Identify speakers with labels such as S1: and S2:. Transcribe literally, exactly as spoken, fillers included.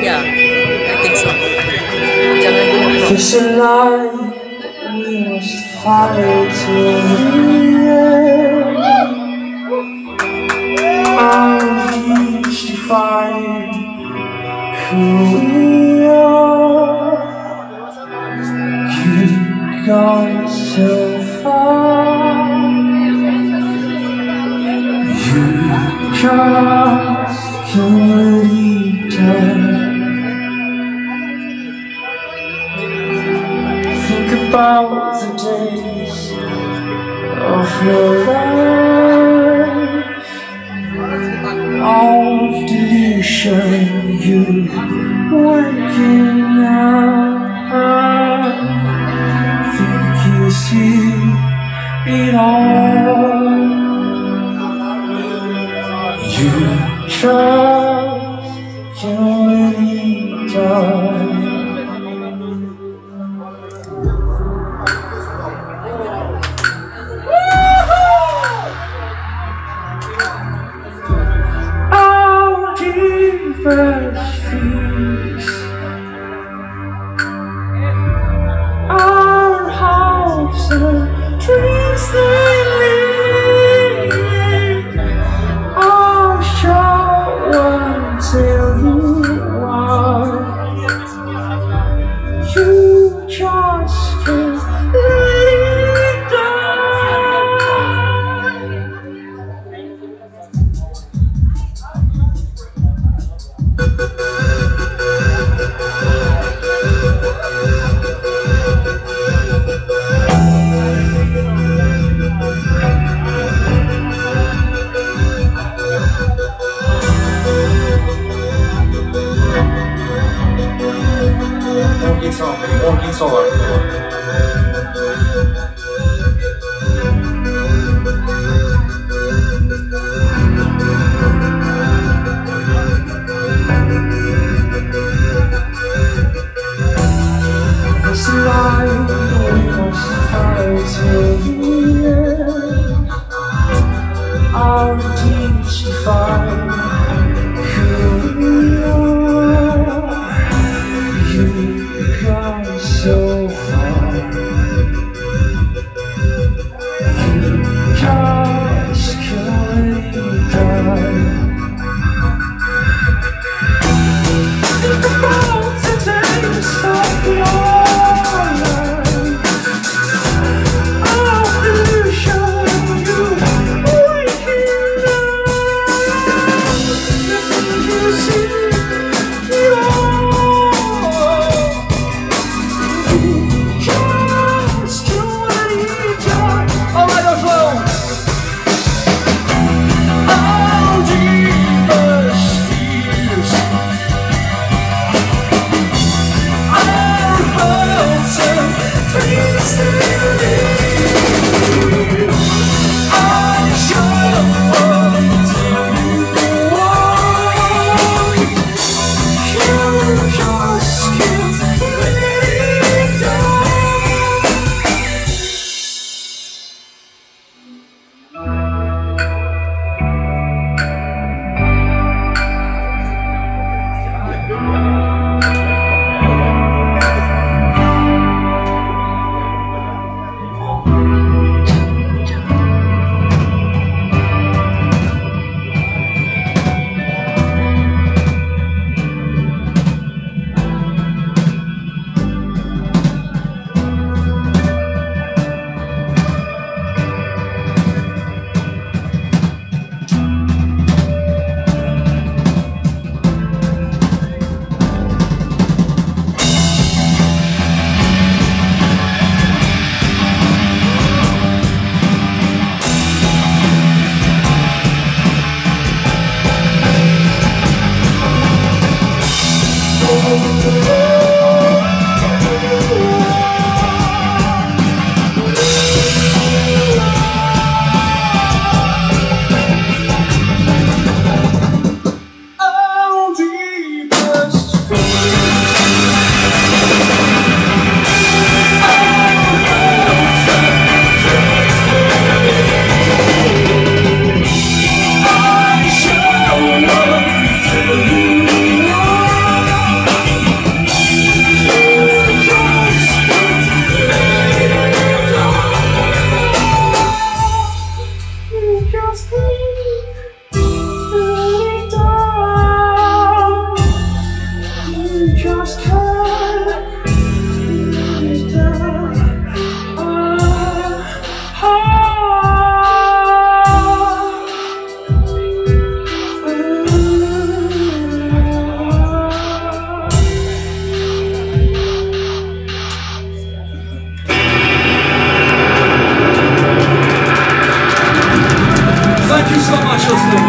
S1: Yeah, I think so. Jangan dulu bro.
S2: It's a lie, we must fight till the end. I'll reach to find who we are. You've gone so far. You just can't return. Think about the days of your life, of delusion you working out. Think you see it all. You just can't return. First feast, our hopes and dreams they lead. I'll show until you are. You just can't let it
S3: Walking song, walking song.
S2: It's a lie, we must fight till the end. I'll teach to find who we are. You've gone so far. You just can't die. Think about the days of your life, of delusion you waking up. You see it all. You just can't die.
S3: All right, Oslo.
S2: Our deepest fears, our hopes and dreams they lead. I'll show until you are. You just can't let it die. just can't be done. Ah, ah.
S3: Thank you so much, Oslo.